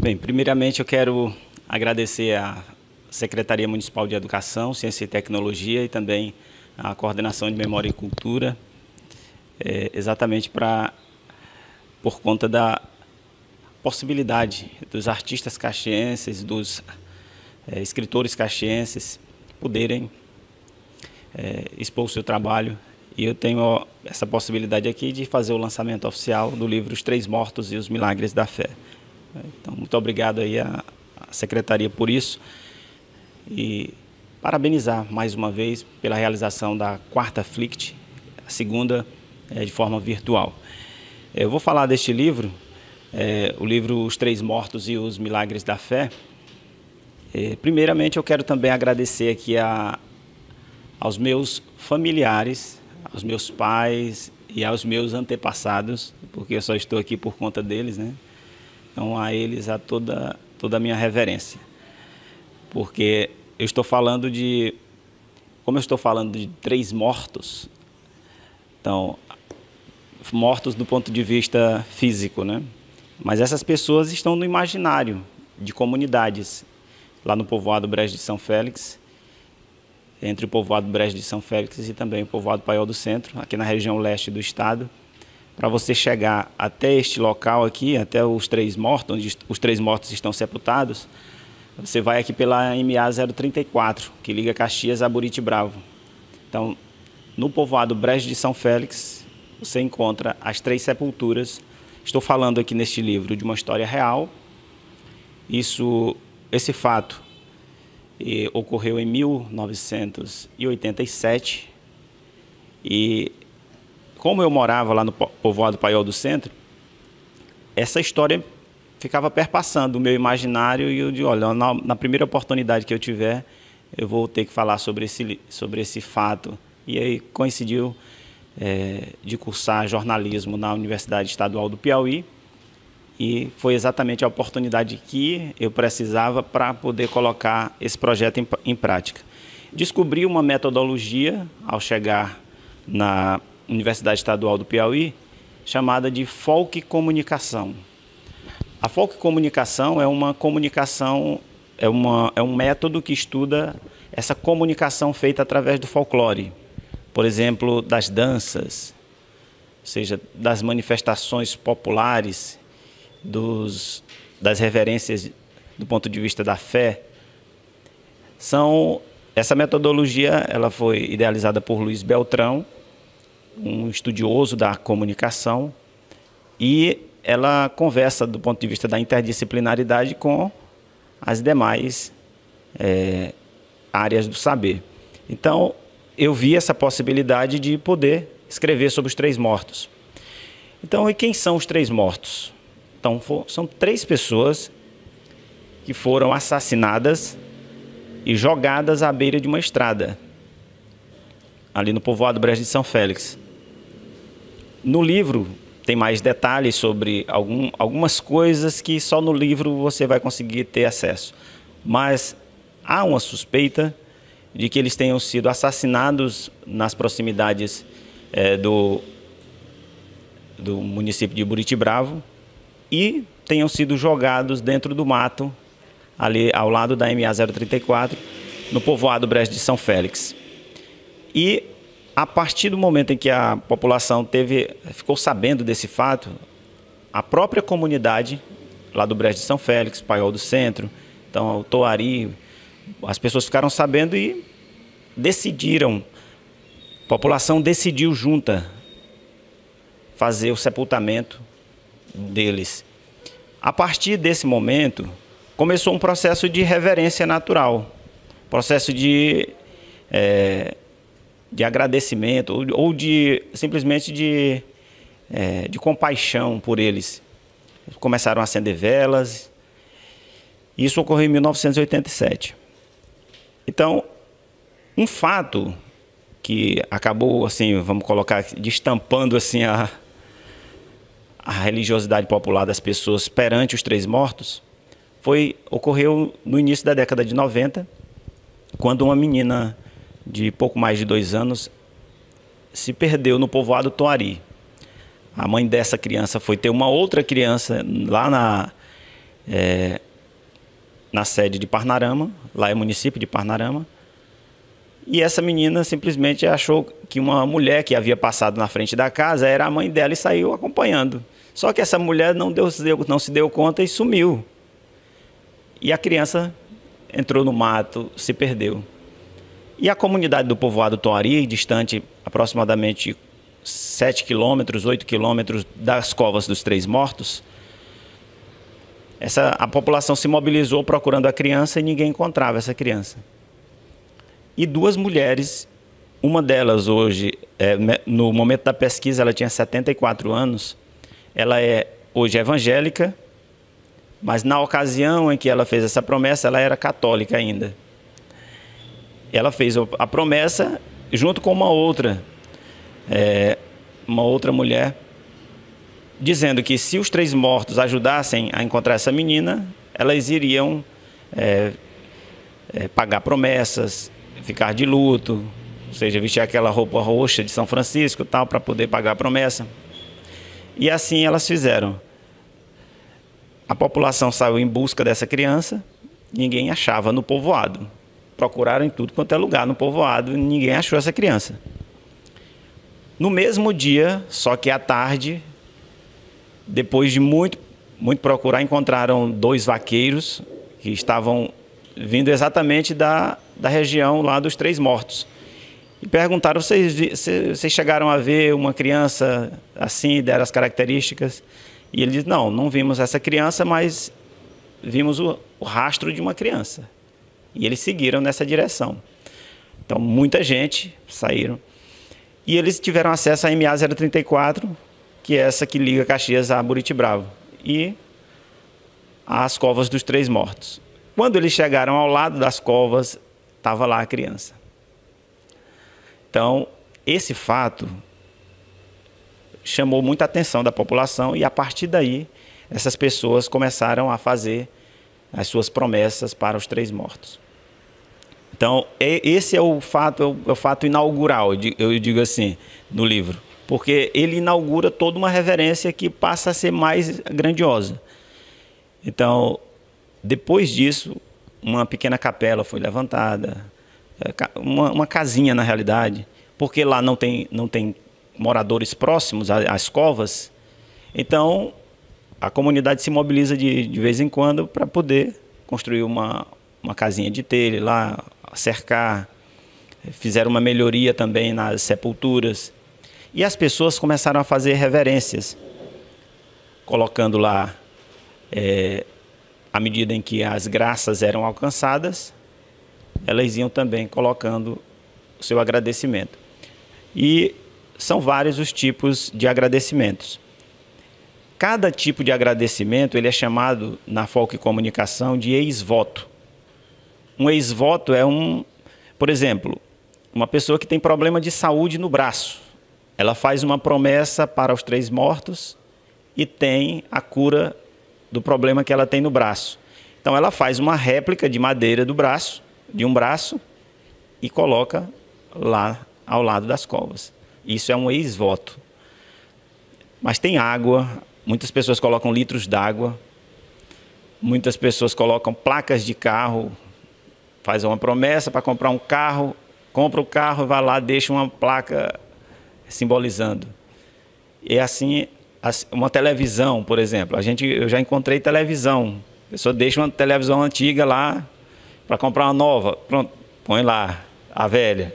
Bem, primeiramente eu quero agradecer à Secretaria Municipal de Educação, Ciência e Tecnologia e também à Coordenação de Memória e Cultura, exatamente por conta da possibilidade dos artistas caxienses, dos escritores caxienses poderem expor o seu trabalho. E eu tenho essa possibilidade aqui de fazer o lançamento oficial do livro Os Três Mortos e os Milagres da Fé. Então, muito obrigado aí à Secretaria por isso e parabenizar mais uma vez pela realização da quarta FLICT, a segunda de forma virtual. Eu vou falar deste livro, o livro Os Três Mortos e os Milagres da Fé. Primeiramente, eu quero também agradecer aqui aos meus familiares, aos meus pais e aos meus antepassados, porque eu só estou aqui por conta deles, né? Então, a eles, a toda a minha reverência. Porque eu estou falando como eu estou falando de três mortos, então, mortos do ponto de vista físico, né? Mas essas pessoas estão no imaginário de comunidades, lá no povoado Brejo de São Félix, entre o povoado Brejo de São Félix e também o povoado Paiol do Centro, aqui na região leste do estado. Para você chegar até este local aqui, até os Três Mortos, onde os Três Mortos estão sepultados, você vai aqui pela MA 034, que liga Caxias a Buritibravo. Então, no povoado Brejo de São Félix, você encontra as três sepulturas. Estou falando aqui neste livro de uma história real. Esse fato ocorreu em 1987 e como eu morava lá no povoado Paiol do Centro, essa história ficava perpassando o meu imaginário e eu disse, olha, na primeira oportunidade que eu tiver, eu vou ter que falar sobre esse fato. E aí coincidiu de cursar jornalismo na Universidade Estadual do Piauí e foi exatamente a oportunidade que eu precisava para poder colocar esse projeto em prática. Descobri uma metodologia ao chegar na Universidade Estadual do Piauí, chamada de folk comunicação. A folk comunicação é uma comunicação, é um método que estuda essa comunicação feita através do folclore. Por exemplo, das danças, ou seja, das manifestações populares, das reverências do ponto de vista da fé. Essa metodologia ela foi idealizada por Luiz Beltrão, um estudioso da comunicação, e ela conversa do ponto de vista da interdisciplinaridade com as demais áreas do saber. Então, eu vi essa possibilidade de poder escrever sobre os três mortos. Então, e quem são os três mortos? Então, são três pessoas que foram assassinadas e jogadas à beira de uma estrada, ali no povoado Brejo de São Félix. No livro tem mais detalhes sobre algumas coisas que só no livro você vai conseguir ter acesso. Mas há uma suspeita de que eles tenham sido assassinados nas proximidades do município de Buritibravo e tenham sido jogados dentro do mato, ali ao lado da MA 034, no povoado Brejo de São Félix. E a partir do momento em que a população ficou sabendo desse fato, a própria comunidade lá do Brejo de São Félix, Paiol do Centro, então o Toari, as pessoas ficaram sabendo e decidiram, a população decidiu junta fazer o sepultamento deles. A partir desse momento, começou um processo de reverência natural, processo de agradecimento ou simplesmente de compaixão por eles. Começaram a acender velas. Isso ocorreu em 1987. Então, um fato que acabou, assim, vamos colocar, destampando assim a religiosidade popular das pessoas perante os três mortos, ocorreu no início da década de 90, quando uma menina de pouco mais de 2 anos se perdeu no povoado Toari. A mãe dessa criança foi ter uma outra criança lá na sede de Parnarama, lá é o município de Parnarama. E essa menina simplesmente achou que uma mulher que havia passado na frente da casa era a mãe dela e saiu acompanhando. Só que essa mulher não se deu conta e sumiu. E a criança entrou no mato, se perdeu. E a comunidade do povoado Toari, distante aproximadamente 7 quilômetros, 8 quilômetros das Covas dos Três Mortos, a população se mobilizou procurando a criança e ninguém encontrava essa criança. E duas mulheres, uma delas hoje, no momento da pesquisa, ela tinha 74 anos, ela é hoje evangélica, mas na ocasião em que ela fez essa promessa, ela era católica ainda. Ela fez a promessa junto com uma outra mulher, dizendo que se os Três Mortos ajudassem a encontrar essa menina, elas iriam pagar promessas, ficar de luto, ou seja, vestir aquela roupa roxa de São Francisco, tal, para poder pagar a promessa. E assim elas fizeram. A população saiu em busca dessa criança, ninguém achava no povoado. Procuraram em tudo quanto é lugar no povoado e ninguém achou essa criança. No mesmo dia, só que à tarde, depois de muito procurar, encontraram dois vaqueiros que estavam vindo exatamente da região lá dos Três Mortos. E perguntaram, vocês chegaram a ver uma criança assim, deram as características? E ele disse, não vimos essa criança, mas vimos o rastro de uma criança. E eles seguiram nessa direção. Então, muita gente saíram. E eles tiveram acesso à MA 034, que é essa que liga Caxias a Buritibravo, e às Covas dos Três Mortos. Quando eles chegaram ao lado das covas, estava lá a criança. Então, esse fato chamou muita atenção da população e, a partir daí, essas pessoas começaram a fazer as suas promessas para os Três Mortos. Então, esse é o fato inaugural, eu digo assim, no livro, porque ele inaugura toda uma reverência que passa a ser mais grandiosa. Então, depois disso, uma pequena capela foi levantada, uma casinha na realidade, porque lá não tem moradores próximos às covas, então a comunidade se mobiliza de vez em quando para poder construir uma casinha de telha lá, cercar, fizeram uma melhoria também nas sepulturas, e as pessoas começaram a fazer reverências, colocando lá, à medida em que as graças eram alcançadas, elas iam também colocando o seu agradecimento. E são vários os tipos de agradecimentos. Cada tipo de agradecimento ele é chamado na folk comunicação de ex-voto. Um ex-voto é por exemplo, uma pessoa que tem problema de saúde no braço. Ela faz uma promessa para os Três Mortos e tem a cura do problema que ela tem no braço. Então ela faz uma réplica de madeira de um braço, e coloca lá ao lado das covas. Isso é um ex-voto. Mas tem água, muitas pessoas colocam litros d'água, muitas pessoas colocam placas de carro, faz uma promessa para comprar um carro, compra o carro, vai lá, deixa uma placa simbolizando. E assim, uma televisão, por exemplo, eu já encontrei televisão, a pessoa deixa uma televisão antiga lá para comprar uma nova, pronto, põe lá a velha.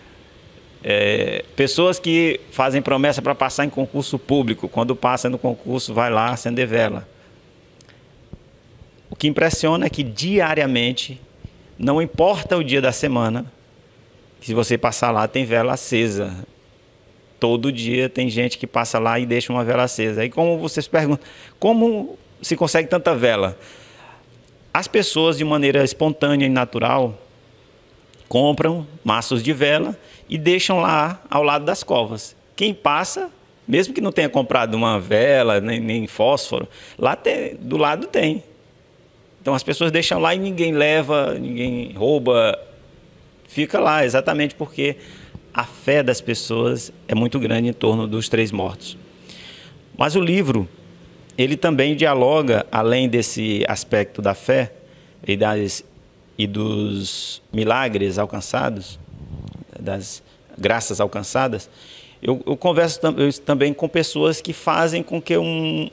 Pessoas que fazem promessa para passar em concurso público, quando passa no concurso vai lá acender vela. O que impressiona é que diariamente, não importa o dia da semana, se você passar lá tem vela acesa. Todo dia tem gente que passa lá e deixa uma vela acesa. Aí como vocês perguntam, como se consegue tanta vela? As pessoas, de maneira espontânea e natural, compram maços de vela e deixam lá ao lado das covas. Quem passa, mesmo que não tenha comprado uma vela, nem fósforo, lá do lado tem. Então as pessoas deixam lá e ninguém leva, ninguém rouba, fica lá, exatamente porque a fé das pessoas é muito grande em torno dos Três Mortos. Mas o livro, ele também dialoga, além desse aspecto da fé e dos milagres alcançados, das graças alcançadas. Eu converso também com pessoas que fazem com que um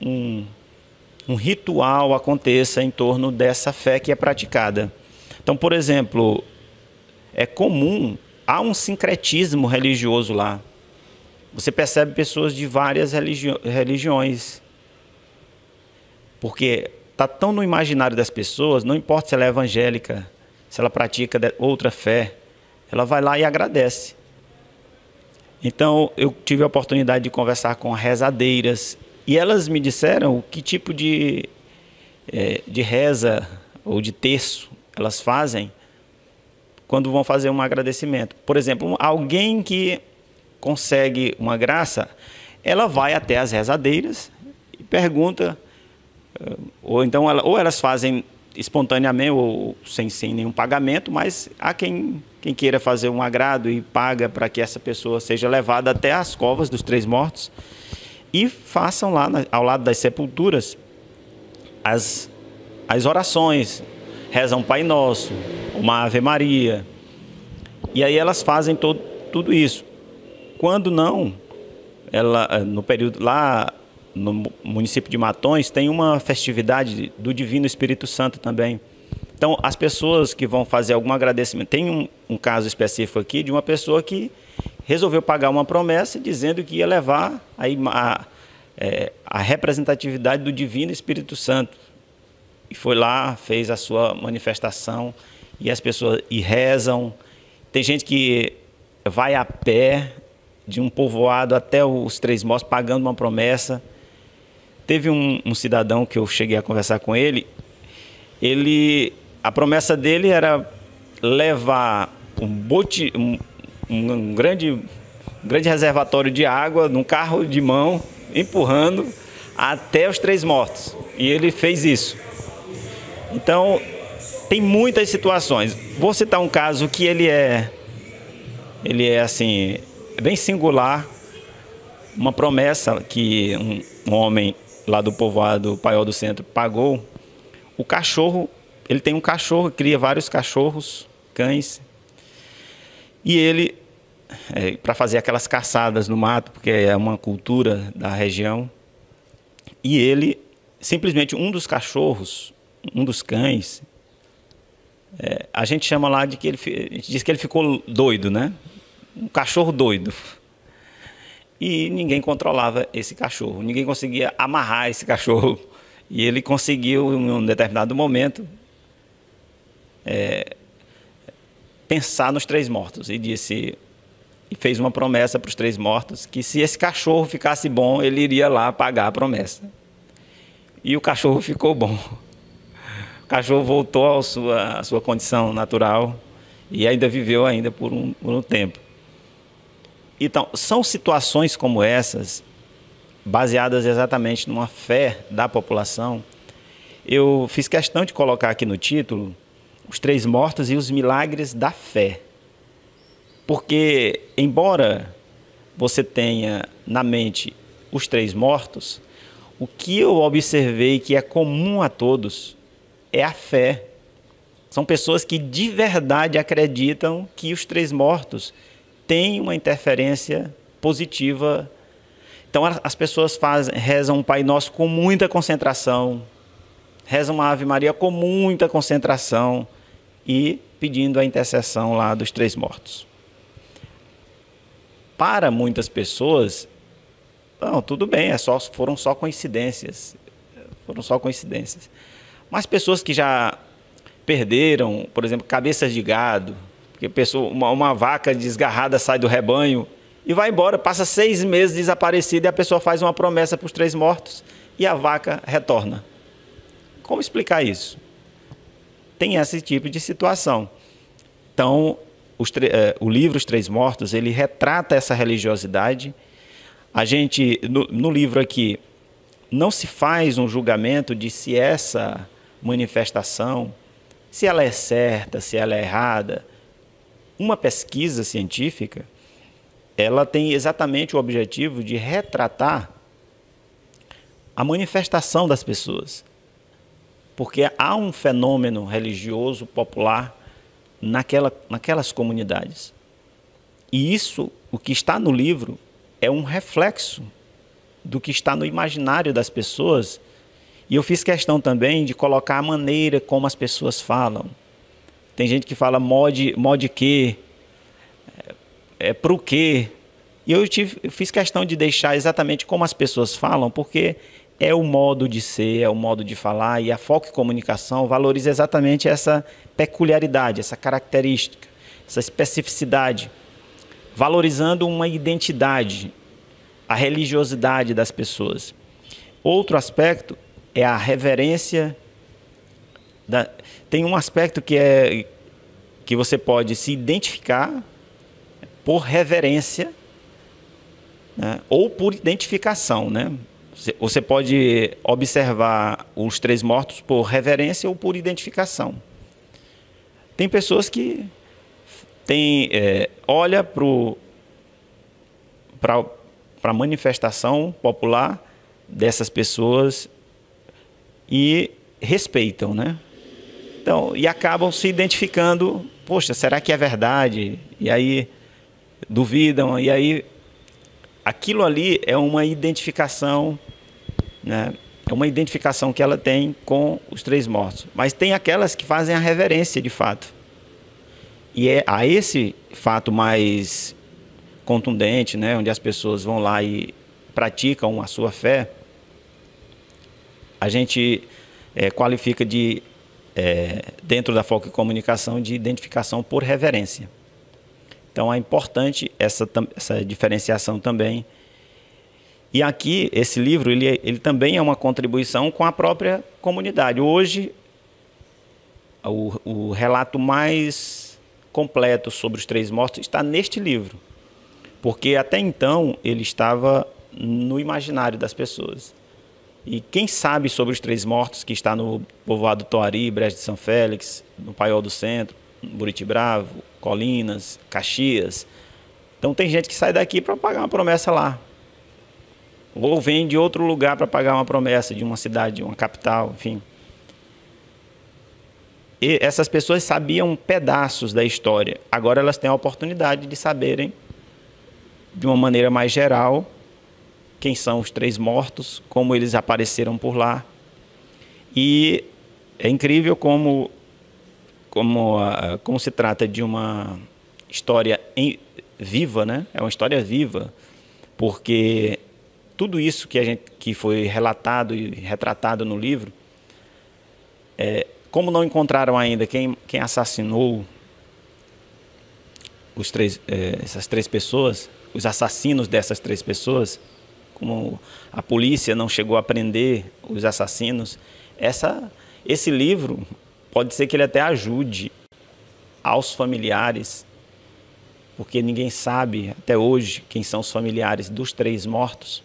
ritual aconteça em torno dessa fé que é praticada. Então, por exemplo, é comum, há um sincretismo religioso lá. Você percebe pessoas de várias religiões, porque está tão no imaginário das pessoas, não importa se ela é evangélica, se ela pratica outra fé, ela vai lá e agradece. Então, eu tive a oportunidade de conversar com rezadeiras, e elas me disseram que tipo de reza ou de terço elas fazem quando vão fazer um agradecimento. Por exemplo, alguém que consegue uma graça, ela vai até as rezadeiras e pergunta, ou então ou elas fazem espontaneamente ou sem nenhum pagamento, mas há quem queira fazer um agrado e paga para que essa pessoa seja levada até as covas dos Três Mortos e façam lá ao lado das sepulturas as orações, rezam um Pai Nosso, uma Ave Maria, e aí elas fazem tudo isso. Quando não, no período lá no município de Matões tem uma festividade do Divino Espírito Santo também. Então, as pessoas que vão fazer algum agradecimento, tem um caso específico aqui de uma pessoa que resolveu pagar uma promessa dizendo que ia levar a representatividade do Divino Espírito Santo. E foi lá, fez a sua manifestação, e as pessoas rezam. Tem gente que vai a pé de um povoado até os Três Mortos pagando uma promessa. Teve um cidadão que eu cheguei a conversar com ele, a promessa dele era levar um grande reservatório de água num carro de mão, empurrando até os Três Mortos. E ele fez isso. Então, tem muitas situações. Vou citar um caso que ele é assim, bem singular. Uma promessa que um homem lá do povoado Paiol do Centro pagou. O cachorro, ele tem um cachorro, cria vários cachorros, cães. E ele, para fazer aquelas caçadas no mato, porque é uma cultura da região, e ele, simplesmente um dos cachorros, um dos cães, a gente chama lá de que a gente diz que ele ficou doido, né? Um cachorro doido. E ninguém controlava esse cachorro, ninguém conseguia amarrar esse cachorro. E ele conseguiu, em um determinado momento, pensar nos Três Mortos e fez uma promessa para os Três Mortos que se esse cachorro ficasse bom, ele iria lá pagar a promessa. E o cachorro ficou bom. O cachorro voltou à sua condição natural e ainda viveu ainda por um tempo. Então, são situações como essas, baseadas exatamente numa fé da população. Eu fiz questão de colocar aqui no título os Três Mortos e os milagres da fé. Porque, embora você tenha na mente os Três Mortos, o que eu observei que é comum a todos é a fé. São pessoas que de verdade acreditam que os Três Mortos têm uma interferência positiva. Então as pessoas rezam um Pai Nosso com muita concentração, rezam uma Ave Maria com muita concentração e pedindo a intercessão lá dos Três Mortos. Para muitas pessoas, não, tudo bem, foram só coincidências. Foram só coincidências. Mas pessoas que já perderam, por exemplo, cabeças de gado, porque uma vaca desgarrada sai do rebanho e vai embora, passa 6 meses desaparecida e a pessoa faz uma promessa para os Três Mortos e a vaca retorna. Como explicar isso? Tem esse tipo de situação. Então, o livro Os Três Mortos, ele retrata essa religiosidade. A gente, no livro aqui, não se faz um julgamento de se essa manifestação, se ela é certa, se ela é errada. Uma pesquisa científica, ela tem exatamente o objetivo de retratar a manifestação das pessoas. Porque há um fenômeno religioso popular naquelas comunidades. E isso, o que está no livro, é um reflexo do que está no imaginário das pessoas. E eu fiz questão também de colocar a maneira como as pessoas falam. Tem gente que fala mod que, pro quê. E eu fiz questão de deixar exatamente como as pessoas falam, porque é o modo de ser, é o modo de falar, e a Foco em Comunicação valoriza exatamente essa peculiaridade, essa característica, essa especificidade, valorizando uma identidade, a religiosidade das pessoas. Outro aspecto é a reverência. Tem um aspecto que você pode se identificar por reverência, né, ou por identificação, né? Você pode observar os três mortos por reverência ou por identificação. Tem pessoas que olha para a manifestação popular dessas pessoas e respeitam, né? Então, e acabam se identificando, poxa, será que é verdade? E aí duvidam, e aí aquilo ali é uma identificação, né? É uma identificação que ela tem com os três mortos. Mas tem aquelas que fazem a reverência de fato. E é a esse fato mais contundente, né, onde as pessoas vão lá e praticam a sua fé, a gente qualifica dentro da Foco em Comunicação, de identificação por reverência. Então é importante essa diferenciação também. E aqui, esse livro, ele também é uma contribuição com a própria comunidade. Hoje, o relato mais completo sobre os três mortos está neste livro, porque até então ele estava no imaginário das pessoas. E quem sabe sobre os três mortos, que está no povoado Toari, Brejo de São Félix, no Paiol do Centro, Buriti Bravo, Colinas, Caxias. Então tem gente que sai daqui para pagar uma promessa lá, ou vem de outro lugar para pagar uma promessa de uma cidade, de uma capital, enfim. E essas pessoas sabiam pedaços da história. Agora elas têm a oportunidade de saberem, de uma maneira mais geral, quem são os três mortos, como eles apareceram por lá. E é incrível como se trata de uma história viva, né? É uma história viva, porque tudo isso que foi relatado e retratado no livro, como não encontraram ainda quem assassinou essas três pessoas, os assassinos dessas três pessoas, como a polícia não chegou a prender os assassinos, esse livro pode ser que ele até ajude aos familiares, porque ninguém sabe até hoje quem são os familiares dos três mortos.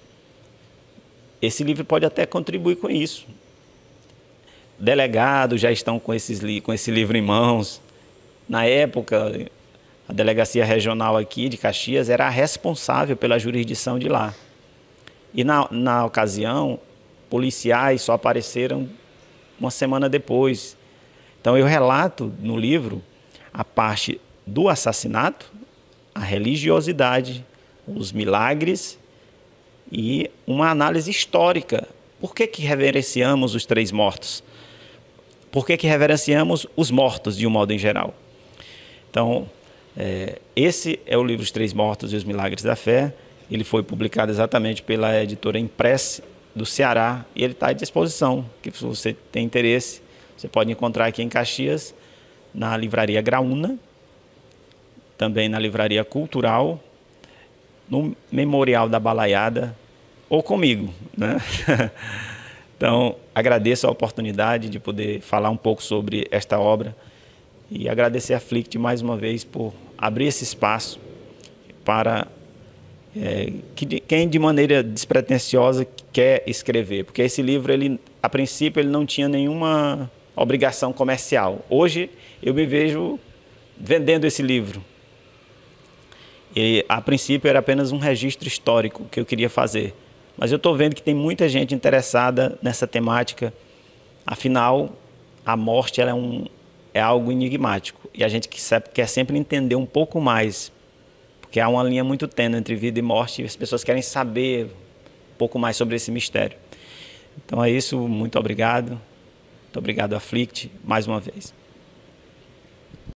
Esse livro pode até contribuir com isso. Delegados já estão com esse livro em mãos. Na época, a delegacia regional aqui de Caxias era a responsável pela jurisdição de lá. E na ocasião, policiais só apareceram uma semana depois. Então eu relato no livro a parte do assassinato, a religiosidade, os milagres e uma análise histórica. Por que reverenciamos os três mortos? Por que reverenciamos os mortos de um modo em geral? Então, esse é o livro Os Três Mortos e os Milagres da Fé. Ele foi publicado exatamente pela editora Impress do Ceará e ele está à disposição, que se você tem interesse, você pode encontrar aqui em Caxias, na Livraria Graúna, também na Livraria Cultural, no Memorial da Balaiada, ou comigo, né? Então, agradeço a oportunidade de poder falar um pouco sobre esta obra e agradecer a Flict mais uma vez por abrir esse espaço para quem de maneira despretensiosa quer escrever, porque esse livro, a princípio, ele não tinha nenhuma obrigação comercial. Hoje, eu me vejo vendendo esse livro. E, a princípio, era apenas um registro histórico que eu queria fazer. Mas eu estou vendo que tem muita gente interessada nessa temática. Afinal, a morte ela é algo enigmático. E a gente quer sempre entender um pouco mais, porque há uma linha muito tênue entre vida e morte, e as pessoas querem saber um pouco mais sobre esse mistério. Então é isso, muito obrigado. Muito obrigado, Afflict, mais uma vez.